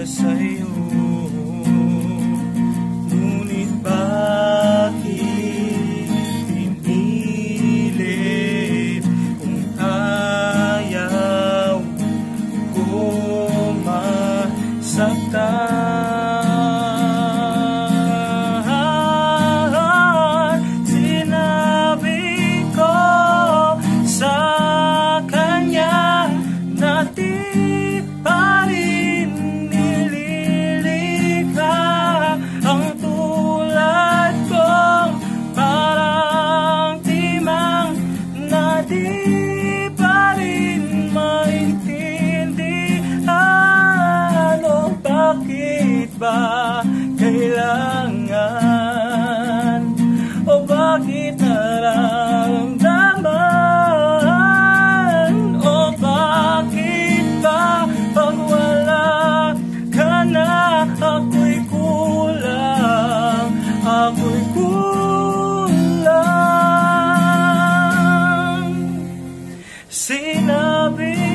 sa'yo. Ngunit bakit pinilit kung ayaw ko masaktan? Sinabi ko sa kanya na di pa rin nililikha ang tulad kong parang timang na di pa rin maintindihan. O bakit ba kailangan? O bakit nararamdaman? O bakit ba pag wala ka na ako'y kulang, ako'y kulang? Sinabi